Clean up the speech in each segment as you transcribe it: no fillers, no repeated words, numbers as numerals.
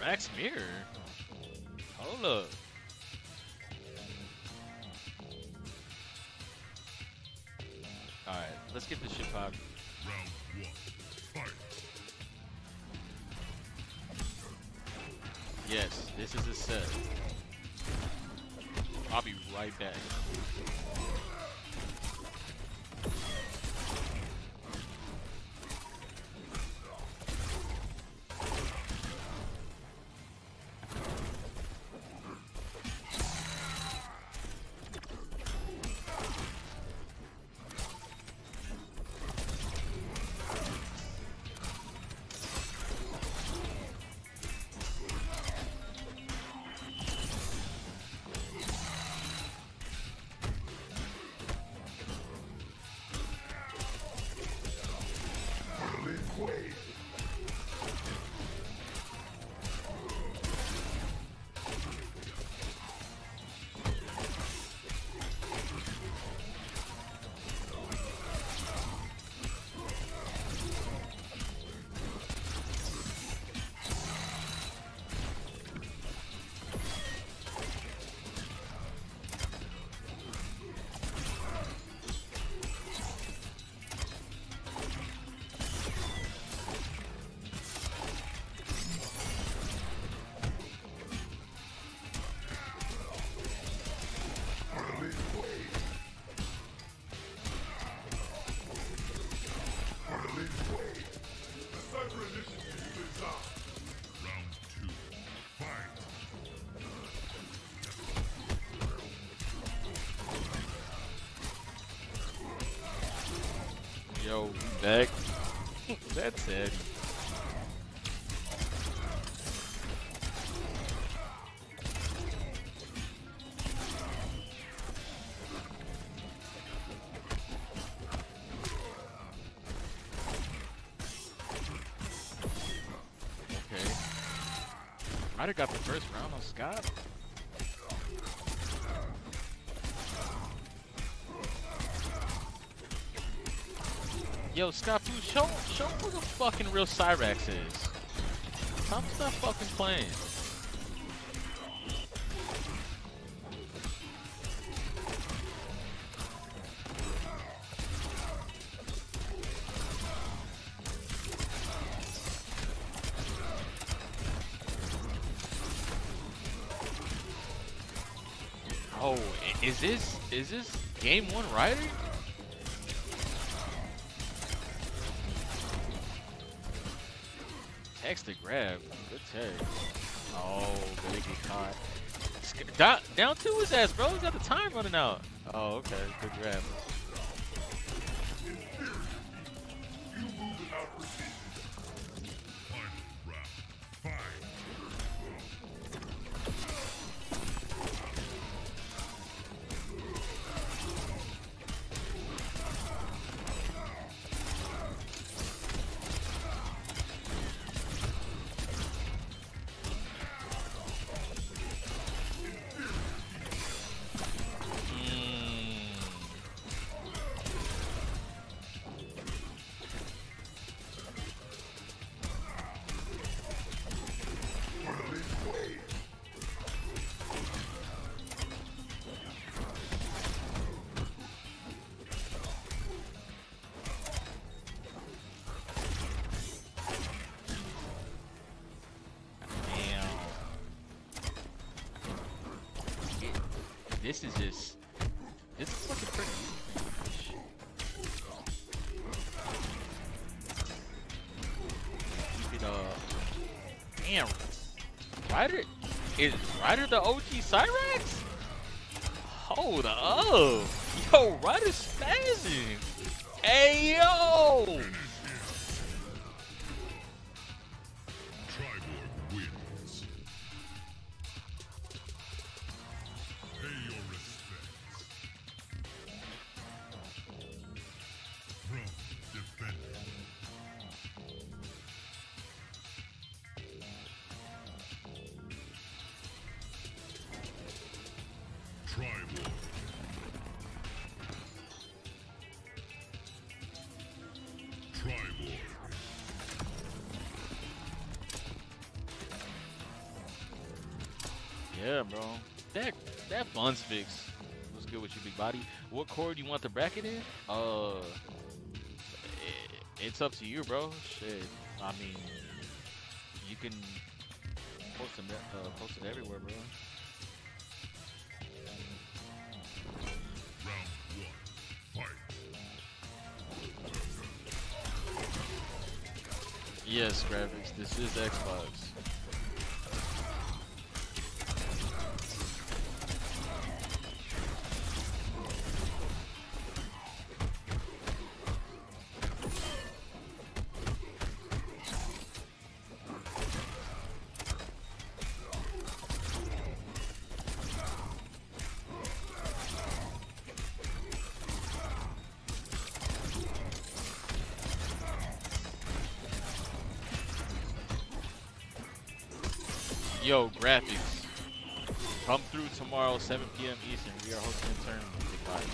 Max Mirror? Hold up. Alright, let's get this shit popping. Round 1, fight. Yes, this is a set. I'll be right back. Round 2, fight. Yo, back. That's it. Okay. Ryder got the first round on Scott. Yo, Scott, show who the fucking real Cyrax is. Stop fucking playing. Oh, is this game 1 Ryder? Text to grab. Good tag. Oh, gonna get caught. Down to his ass, bro. He's got the time running out. Oh, okay. Good grab. Final round, fight. This is fucking pretty. Keep it damn. Ryder the OG Cyrax? Hold up. Yo, Ryder's spazzing. Hey yo! Triborg wins. Pay your respects. Throne defended. Triborg. Yeah, bro. That Buns fix was good with you, big body. What core do you want the bracket in? It's up to you, bro. Shit. I mean, you can post it everywhere, bro. Round 1, fight. Yes, graphics. This is Xbox. Yo, graphics. Come through tomorrow, 7 p.m. Eastern. We are hosting a tournament. Big body.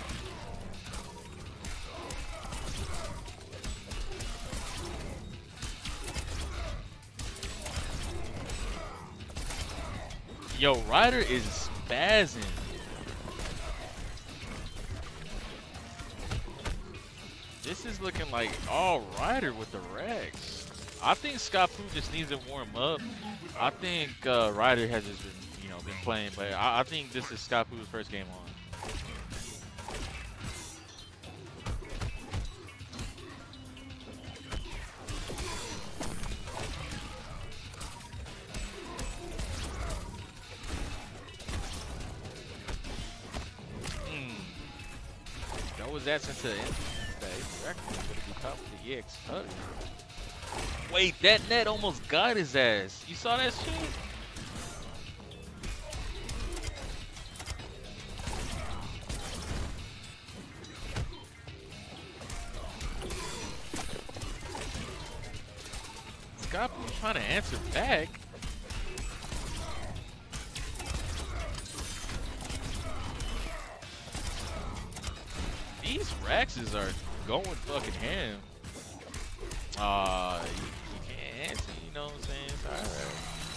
Yo, Ryder is spazzing. This is looking like all Ryder with the Rex. I think Scapoo just needs to warm up. I think Ryder has just been playing, but I think this is Scapoo's first game on. That was that since the end. That would be top of the EX cut. Wait, that net almost got his ass. You saw that shit? Scott was trying to answer back. These Raxes are going fucking ham. You can't answer, you know what I'm saying? It's alright.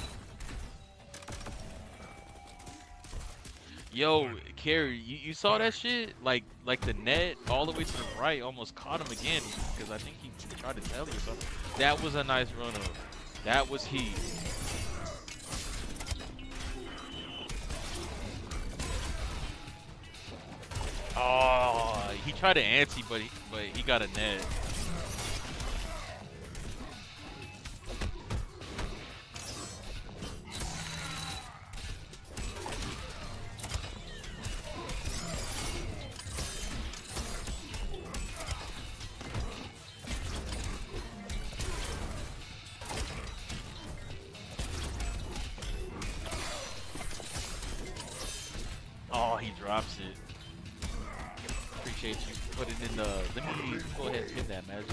Yo, Carrie, you saw that shit? Like the net all the way to the right almost caught him again because I think he tried to tell you something. That was a nice run up. That was heat. Oh, he tried to anti, but he got a net. Oh, he drops it. Appreciate you putting in the. Let me go ahead and hit that magic.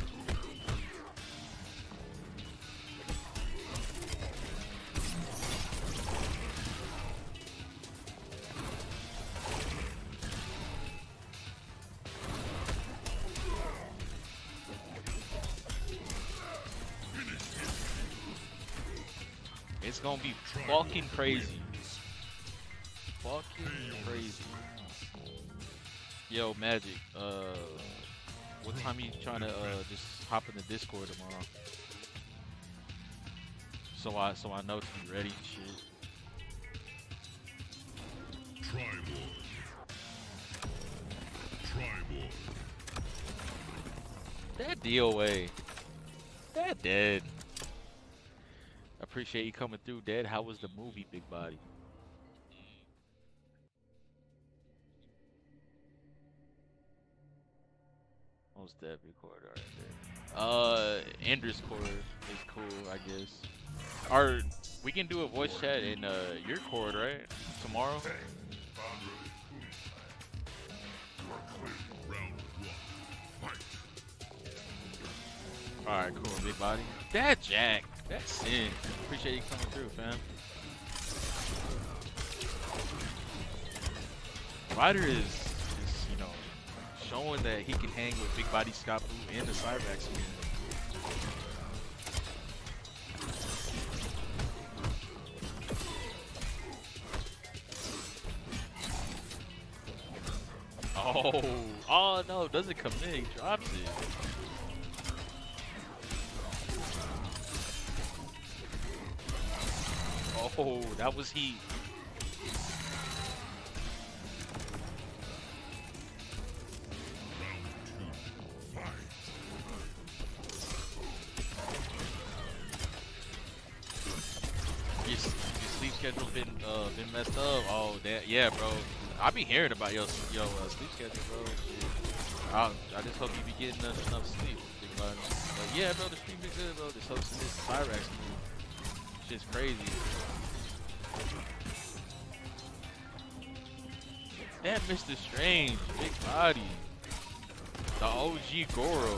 It's gonna be fucking crazy. Fucking crazy. Yo, Magic, what time you trying to just hop in the Discord tomorrow? So I know to be ready and shit. Tribal. That DOA. That dead. Appreciate you coming through, Dead. How was the movie, Big Body? Most dead recorder right there. Ender's Core is cool, I guess. Or we can do a voice chat in your Cord, right? Tomorrow. Alright, cool, Big Body. That Jack. That's sin. Appreciate you coming through, fam. Ryder is you know, showing that he can hang with Big Body Scapoo and the Cyrax again. Oh, oh no, doesn't come in. He drops it. Oh, that was heat. Your sleep schedule been messed up. Oh, that yeah, bro. I be hearing about your sleep schedule, bro. I just hope you be getting enough sleep. But yeah, bro, the stream been good, bro. Just hosting this Cyrax move. Shit's crazy. That Mr. Strange, big body. The OG Goro.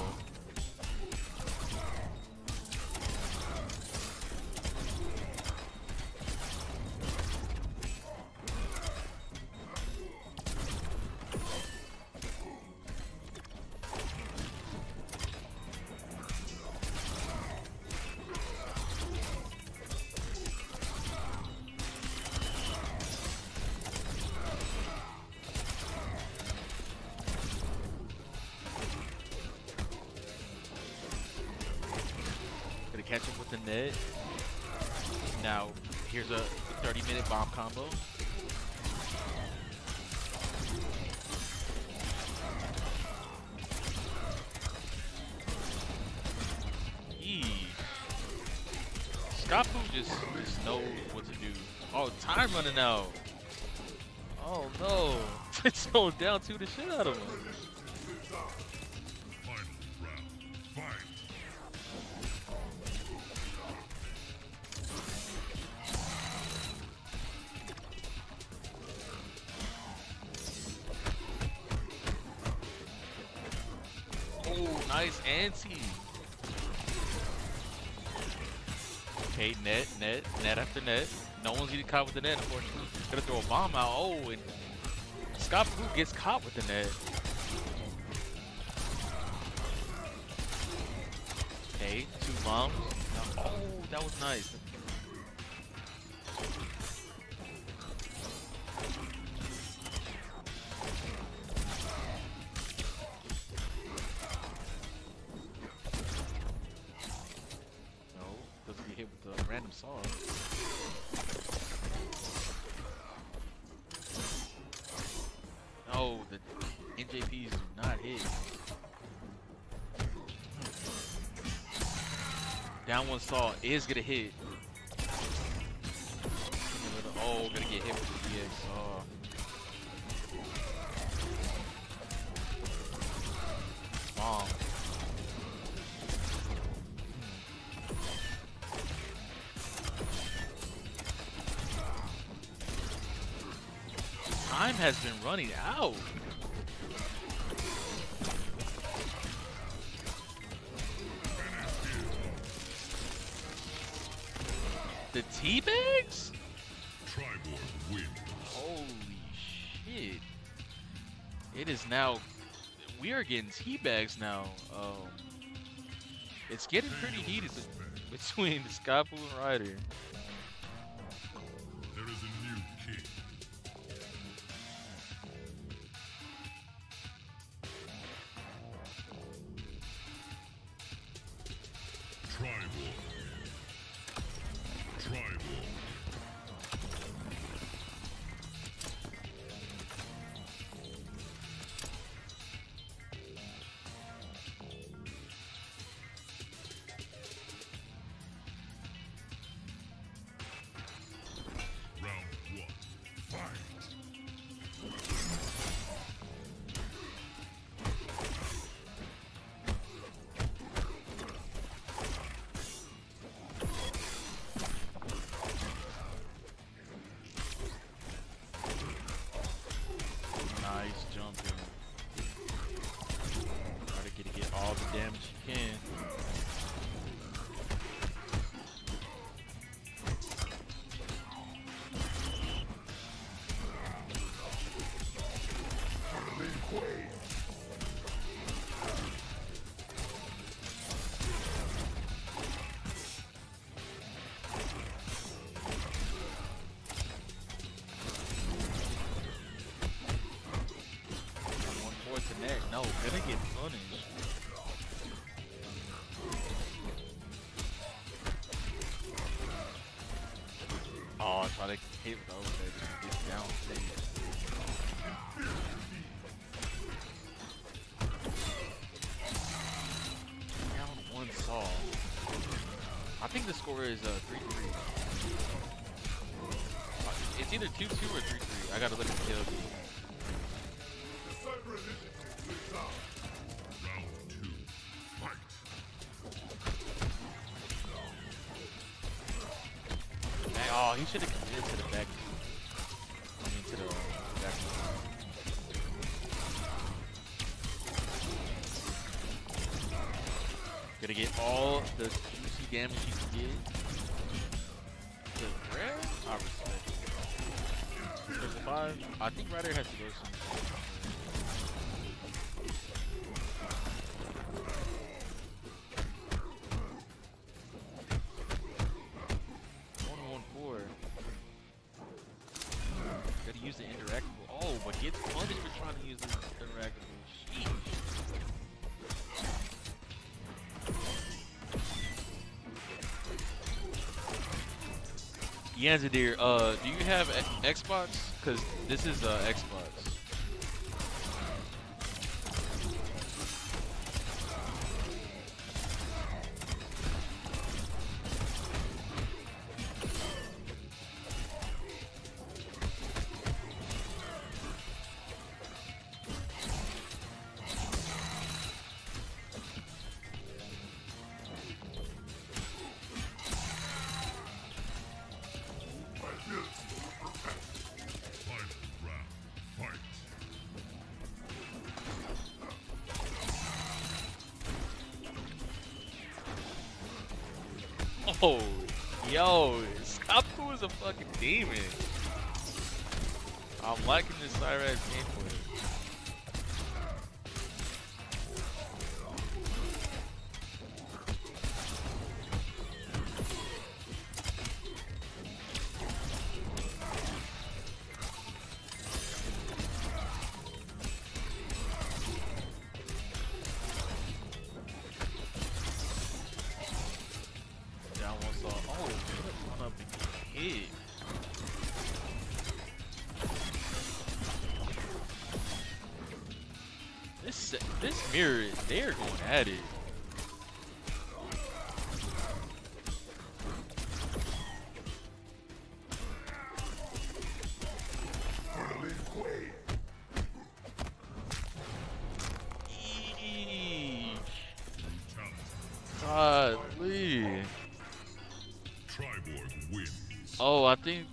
Catch him with the net. Now, here's a 30-minute bomb combo. Yee. Scapu just knows what to do. Oh, time running out. Oh no. It's slowing down to the shit out of him. Final round. Fight. Oh, nice anti. Okay, net after net. No one's getting caught with the net, unfortunately. Gonna throw a bomb out. Oh, and Scapu gets caught with the net. Okay, 2 bombs. Oh, that was nice. Hit with the random saw. No, the NJPs do not hit. Down one saw is gonna hit. Oh, gonna get hit with the DX saw. Bomb. Time has been running out. The teabags? Tribord wins. Holy shit. It is now, we are getting teabags now. It's getting pretty heated between the Scapu and Ryder. There is a new king. Tribord. Tribord. gonna get punished. Oh, try to hit with the overhead and get down stage. Down one saw. I think the score is 3-3. It's either 2-2 or 3-3. I gotta look at the kill. Round 2. Fight. Oh, he should have committed to the back. I mean, to the back. Gotta get all the juicy damage you can get. The red? I respect it. There's a 5. I think Ryder has to go soon. 1-1-4. Gotta use the interactable. Oh, but gets punished for trying to use the interactable. Sheesh. Yanzadir, do you have Xbox? Cause this is Xbox. Oh, yo, Skapu is a fucking demon. I'm liking this Cyrax gameplay. This mirror, they're going at it. Golly. Triborg wins. Oh, I think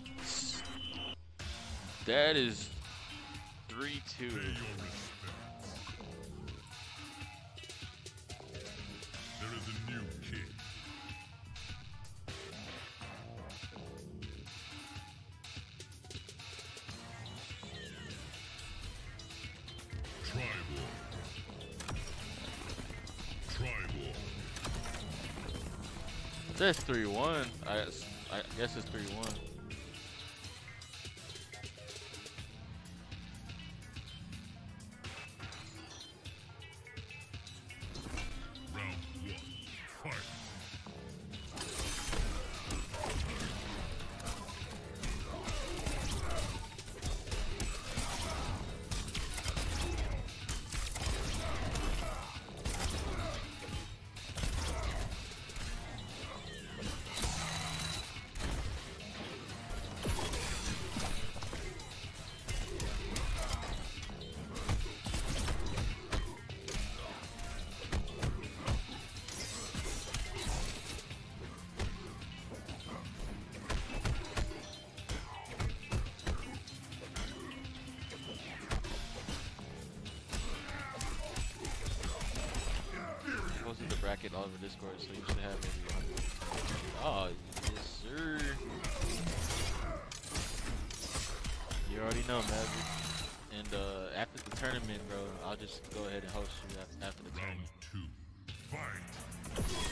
that is 3-2. There is a new king. Triborg. That's 3-1. I guess it's 3-1. Round 1. Fight. The bracket all over Discord, so you should have maybe 100. Oh, yes, sir. You already know, Magic. And after the tournament, bro, I'll just go ahead and host you after the tournament. Round 2. Fight.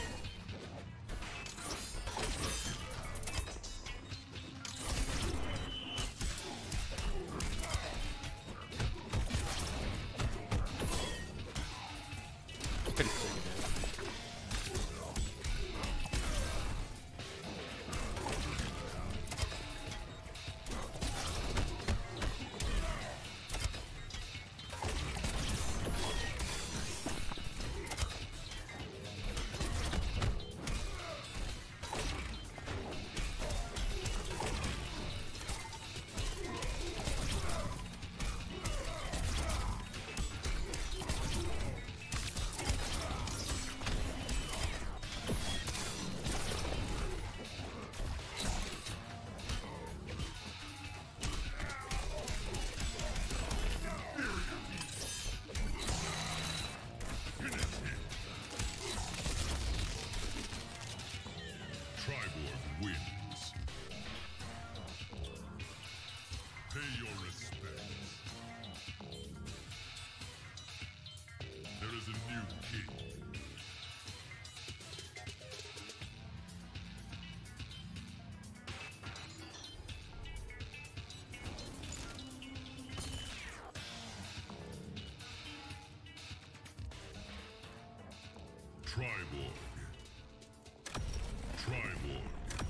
Pay your respects. There is a new king. Triborg. Triborg.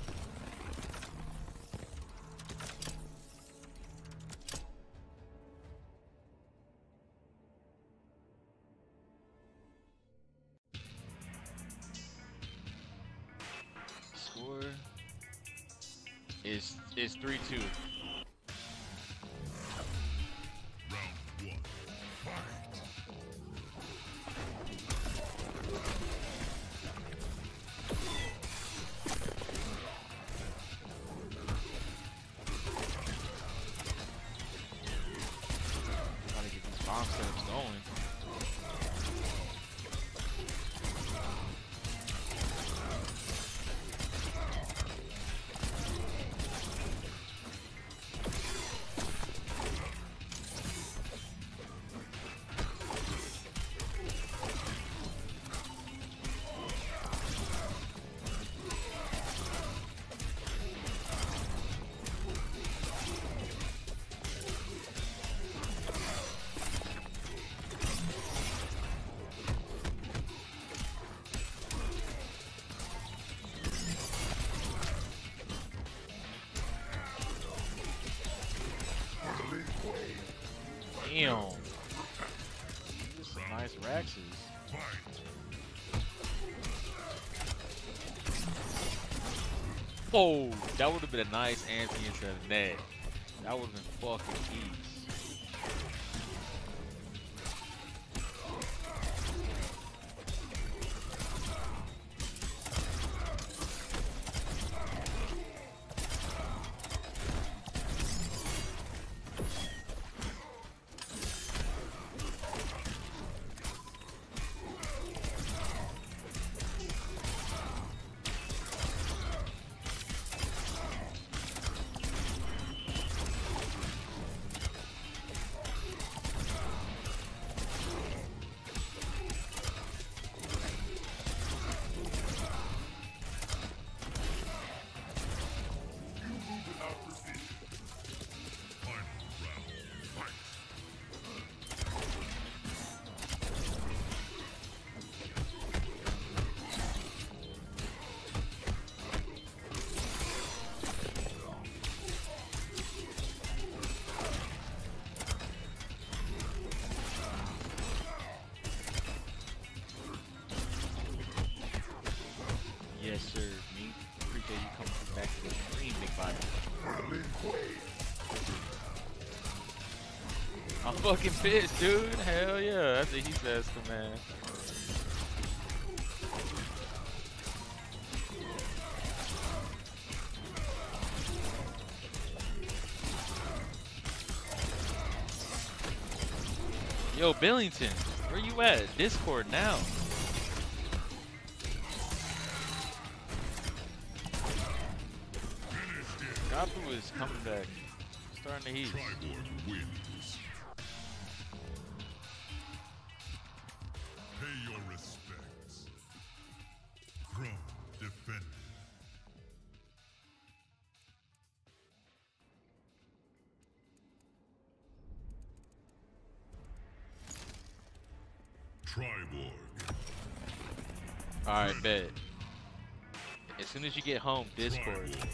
Score is 3-2. Round one. Fight. Gotta get these bomb setups going. Damn. Some nice Raxes. Fight. Oh, that would have been a nice anti into the net. That would have been fucking easy. Final round. Fight. Yes, sir. Me. Appreciate you coming back to the stream, big body. I'm fucking pissed, dude. Hell yeah. That's a he says command. Yo, Billington, where you at? Discord now. Gapu is coming back. Starting to heat. Triborg wins. Pay your respects. Throne defended. Triborg. Alright, bet. As soon as you get home, Discord. Triborg.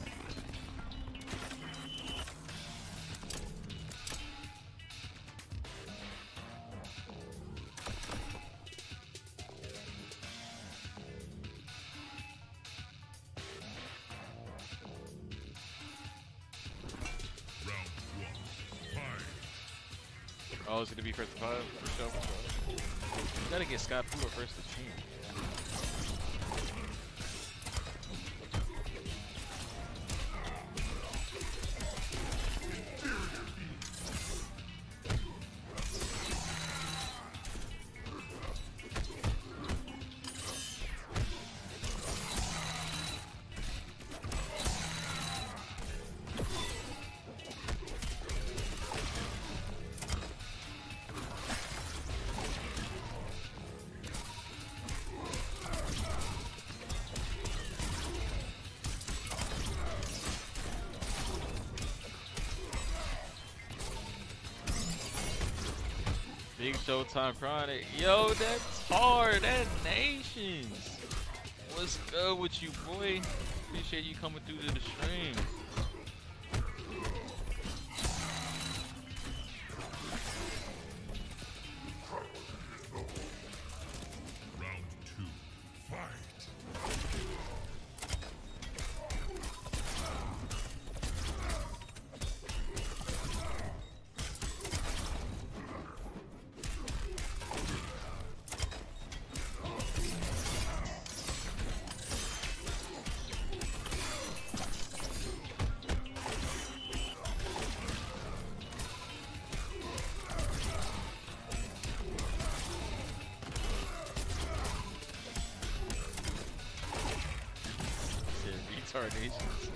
Round one. Fight. Oh, it's gonna be first to five for sure. You gotta get Scott Pooler first to team. Big Showtime Chronic. Yo, that's hard. That Nations. What's good with you, boy? Appreciate you coming through to the stream. Round 2. Fight. Retardations.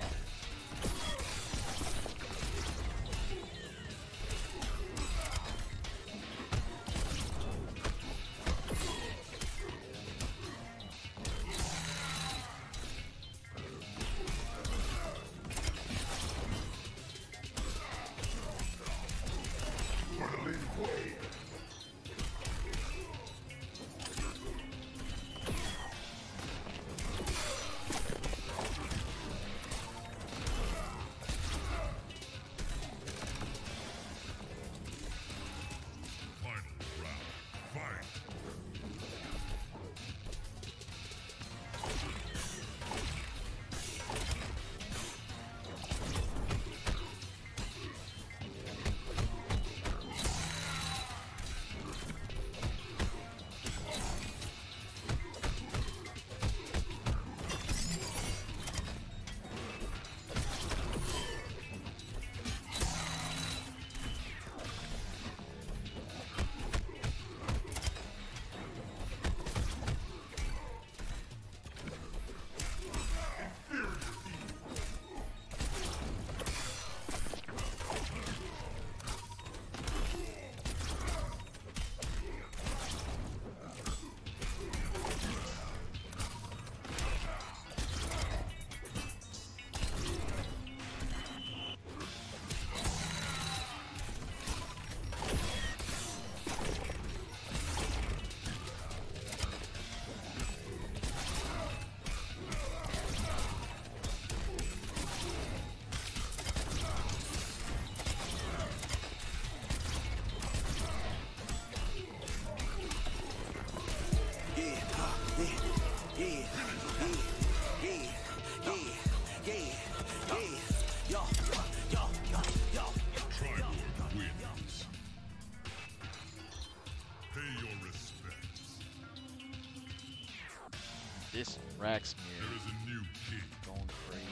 This Raxmir There is a new king. going crazy.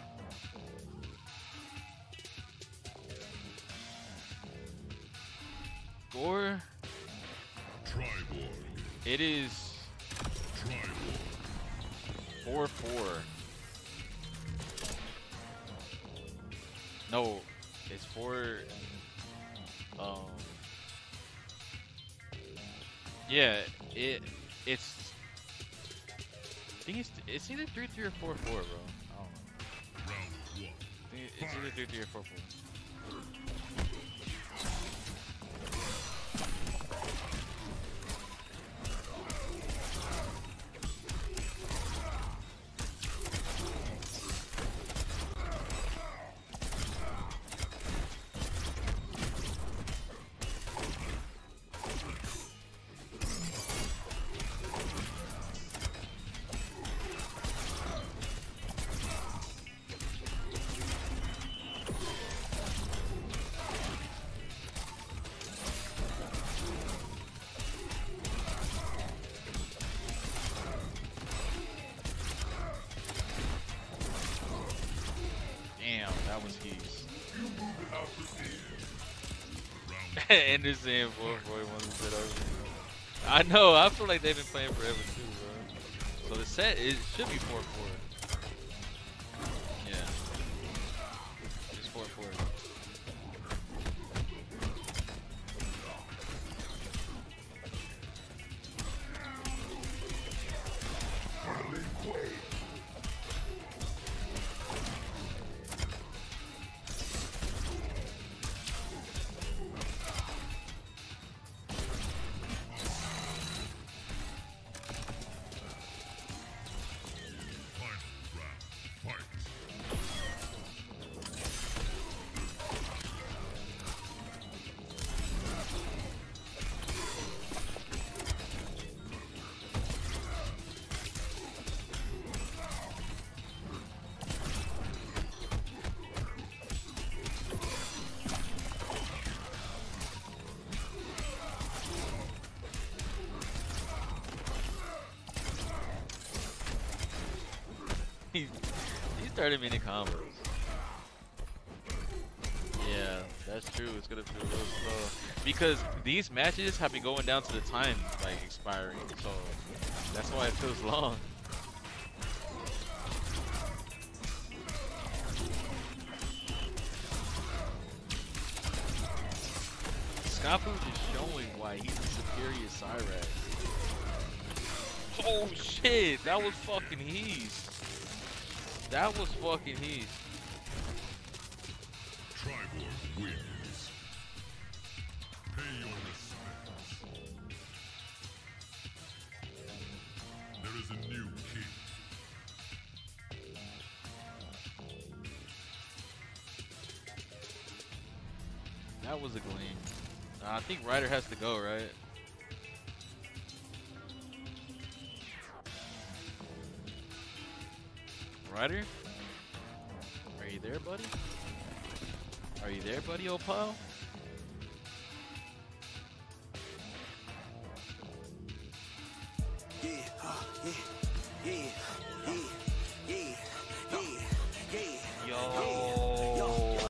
Gore, Triborg. it is Triborg. 4-4. No, it's 4. Yeah, it's. I think it's either 3-3 or 4-4, bro. I don't know. Round 1. I think it's either 3-3 or 4-4. Damn, that was He's. Anderson 4-4 wants to sit over. I know, I feel like they've been playing forever too, bro. So the set should be 4-4. Yeah. It's 4-4. these 30-minute combos. Yeah, that's true. It's gonna feel real slow because these matches have been going down to the time like expiring, so that's why it feels long. Scafu just showing why he's the superior Cyrax. Oh shit, that was fucking he's. That was fucking he's. Triborg wins. Pay your respects. There is a new king. That was a gleam. I think Ryder has to go, right? Ryder? Are you there, buddy? Are you there, buddy, old pal? Yeah, yeah, yeah, yeah.